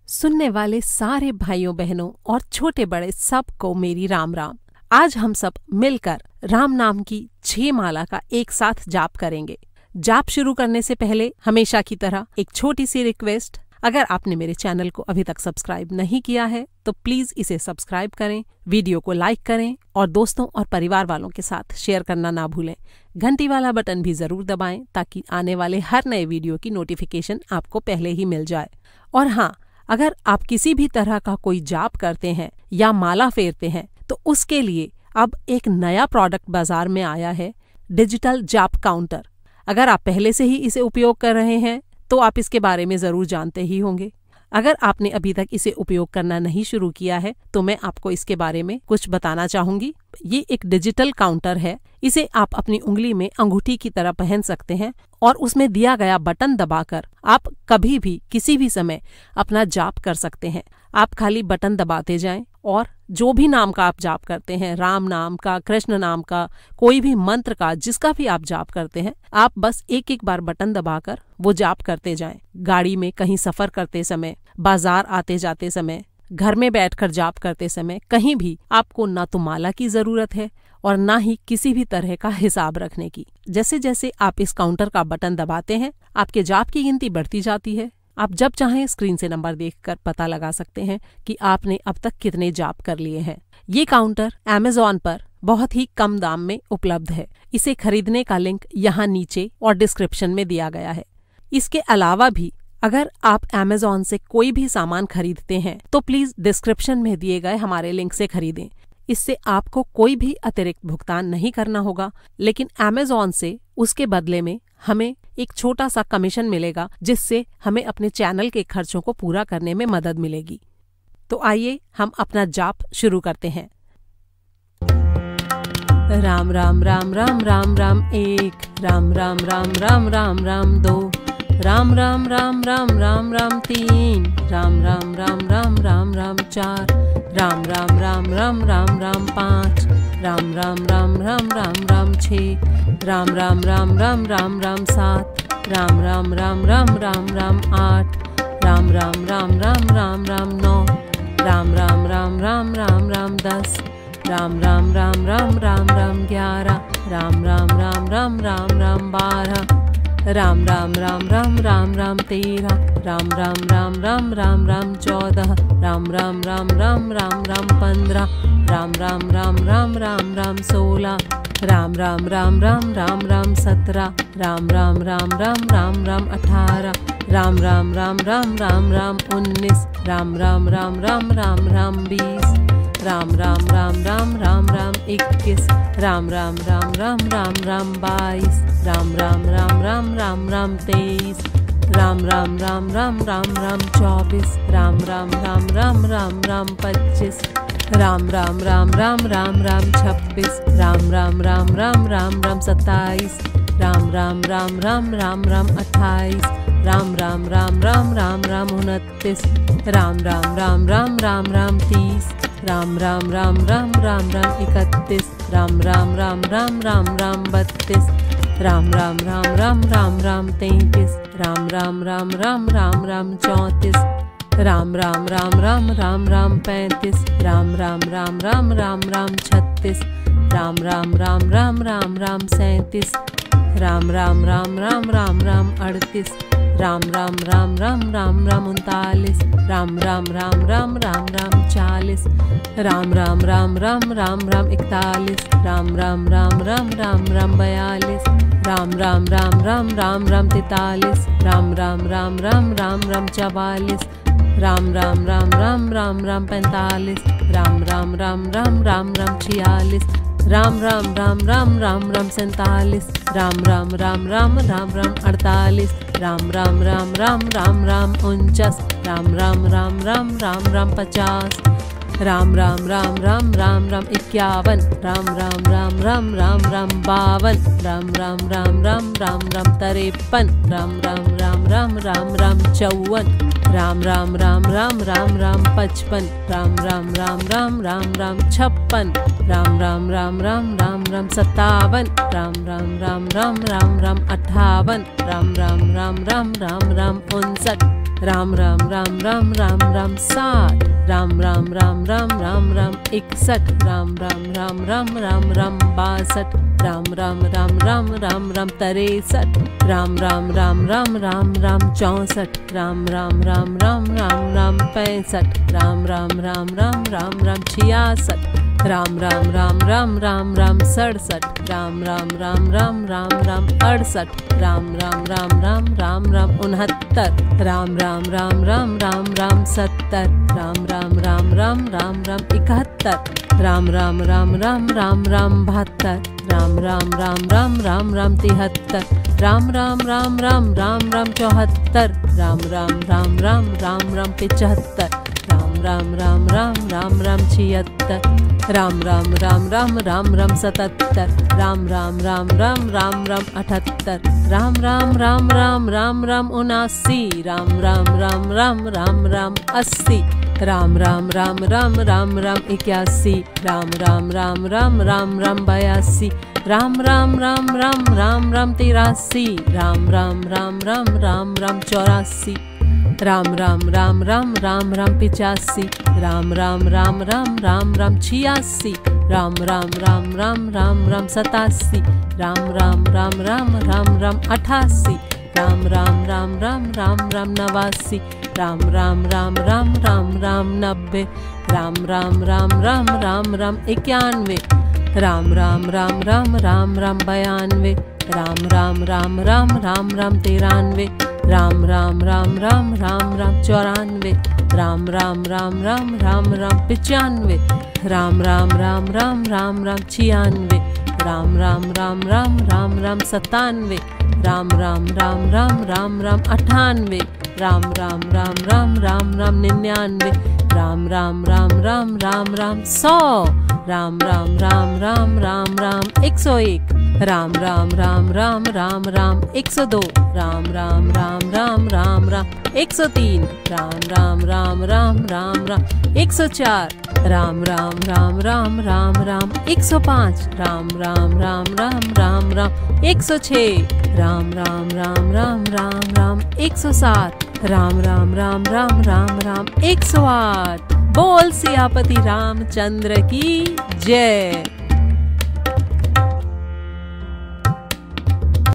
सुनने वाले सारे भाइयों बहनों और छोटे बड़े सबको मेरी राम राम। आज हम सब मिलकर राम नाम की 6 माला का एक साथ जाप करेंगे। जाप शुरू करने से पहले हमेशा की तरह एक छोटी सी रिक्वेस्ट, अगर आपने मेरे चैनल को अभी तक सब्सक्राइब नहीं किया है तो प्लीज इसे सब्सक्राइब करें, वीडियो को लाइक करें और दोस्तों और परिवार वालों के साथ शेयर करना ना भूलें। घंटी वाला बटन भी जरूर दबाएं ताकि आने वाले हर नए वीडियो की नोटिफिकेशन आपको पहले ही मिल जाए। और हाँ, अगर आप किसी भी तरह का कोई जाप करते हैं या माला फेरते हैं तो उसके लिए अब एक नया प्रोडक्ट बाजार में आया है, डिजिटल जाप काउंटर। अगर आप पहले से ही इसे उपयोग कर रहे हैं तो आप इसके बारे में जरूर जानते ही होंगे। अगर आपने अभी तक इसे उपयोग करना नहीं शुरू किया है तो मैं आपको इसके बारे में कुछ बताना चाहूंगी। ये एक डिजिटल काउंटर है। इसे आप अपनी उंगली में अंगूठी की तरह पहन सकते हैं और उसमें दिया गया बटन दबाकर आप कभी भी किसी भी समय अपना जाप कर सकते हैं। आप खाली बटन दबाते जाएं और जो भी नाम का आप जाप करते हैं, राम नाम का, कृष्ण नाम का, कोई भी मंत्र का, जिसका भी आप जाप करते हैं, आप बस एक एक बार बटन दबाकर वो जाप करते जाएं। गाड़ी में कहीं सफर करते समय, बाजार आते जाते समय, घर में बैठकर जाप करते समय, कहीं भी आपको ना तो माला की जरूरत है और ना ही किसी भी तरह का हिसाब रखने की। जैसे जैसे आप इस काउंटर का बटन दबाते हैं, आपके जाप की गिनती बढ़ती जाती है। आप जब चाहें स्क्रीन से नंबर देखकर पता लगा सकते हैं कि आपने अब तक कितने जाप कर लिए हैं। ये काउंटर Amazon पर बहुत ही कम दाम में उपलब्ध है। इसे खरीदने का लिंक यहाँ नीचे और डिस्क्रिप्शन में दिया गया है। इसके अलावा भी अगर आप Amazon से कोई भी सामान खरीदते हैं तो प्लीज डिस्क्रिप्शन में दिए गए हमारे लिंक से खरीदें। इससे आपको कोई भी अतिरिक्त भुगतान नहीं करना होगा, लेकिन Amazon से उसके बदले में हमें एक छोटा सा कमीशन मिलेगा, जिससे हमें अपने चैनल के खर्चों को पूरा करने में मदद मिलेगी। तो आइए हम अपना जाप शुरू करते हैं। राम राम राम राम राम राम 1, राम राम राम राम राम राम 2, राम राम राम राम राम राम 3, राम राम राम राम राम राम 4, राम राम राम राम राम राम 5, राम राम राम राम राम राम 6, राम राम राम राम राम राम 7, राम राम राम राम राम राम 8, राम राम राम राम राम राम 9, राम राम राम राम राम राम 10, राम राम राम राम राम राम 11, राम राम राम राम राम राम 12, राम राम राम राम राम राम 13, राम राम राम राम राम राम 14, राम राम राम राम राम राम 15, राम राम राम राम राम राम 16, राम राम राम राम राम राम 17, राम राम राम राम राम राम 18, राम राम राम राम राम राम 19, राम राम राम राम राम राम 20, राम राम राम राम राम राम 21, राम राम राम राम राम राम 22, राम राम राम राम राम राम 23, राम राम राम राम राम राम 24, राम राम राम राम राम राम 25, राम राम राम राम राम राम 26, राम राम राम राम राम राम 27, राम राम राम राम राम राम 28, राम राम राम राम राम राम 29, राम राम राम राम राम राम 30, राम राम राम राम राम राम 31, राम राम राम राम राम राम 32, राम राम राम राम राम राम 33, राम राम राम राम राम राम 34, राम राम राम राम राम राम 35, राम राम राम राम राम राम 36, राम राम राम राम राम राम 37, राम राम राम राम राम राम 38, राम राम राम राम राम राम 39, राम राम राम राम राम राम 40, राम राम राम राम राम राम 41, राम राम राम राम राम राम 42, राम राम राम राम राम राम 43, राम राम राम राम राम राम 44, राम राम राम राम राम राम 45, राम राम राम राम राम राम 46, राम राम राम राम राम राम 47, राम राम राम राम राम राम 48, राम राम राम राम राम राम 49, राम राम राम राम राम राम 50, राम राम राम राम राम राम 51, राम राम राम राम राम राम 52, राम राम राम राम राम राम 53, राम राम राम राम राम राम 54, राम राम राम राम राम राम 55, राम राम राम राम राम राम 56, राम राम राम राम राम राम 57, राम राम राम राम राम राम 58, राम राम राम राम राम राम 59, राम राम राम राम राम राम 60 राम राम राम राम राम राम 61 राम राम राम राम राम राम 62 राम राम राम राम राम राम 63 राम राम राम राम राम राम 64 राम राम राम राम राम राम 65 राम राम राम राम राम राम 66 राम राम राम राम राम राम 67 राम राम राम राम राम राम 68 राम राम राम राम राम राम 69 राम राम राम राम राम राम 70 राम राम राम राम राम राम 71 राम राम राम राम राम राम 72 राम राम राम राम राम राम 73 राम राम राम राम राम राम 74 राम राम राम राम राम राम 75 राम राम राम राम राम राम 76 राम राम राम राम राम राम 77 राम राम राम राम राम राम 78 राम राम राम राम राम राम 79 राम राम राम राम राम राम 80 राम राम राम राम राम राम 81 राम राम राम राम राम राम 82 राम राम राम राम राम राम 83 राम राम राम राम राम राम 84 राम राम राम राम राम राम 85 राम राम राम राम राम राम 86 राम राम राम राम राम राम 87 राम राम राम राम राम राम 88 राम राम राम राम राम राम 89 राम राम राम राम राम राम 90 राम राम राम राम राम राम 91 राम राम राम राम राम राम 92 राम राम राम राम राम राम 93 राम राम राम राम राम राम 94 राम राम राम राम राम राम 95 राम राम राम राम राम राम 96 राम राम राम राम राम राम 97 राम राम राम राम राम राम 98 राम राम राम राम राम राम 99 राम राम राम राम राम राम 100 राम राम राम राम राम राम 101 राम राम राम राम राम राम 102 राम राम राम राम राम राम 103 राम राम राम राम राम राम 104 राम राम राम राम राम राम 105 राम राम राम राम राम राम 106 राम राम राम राम राम राम 107 राम राम राम राम राम राम 108 बोल सियापति रामचंद्र की जय।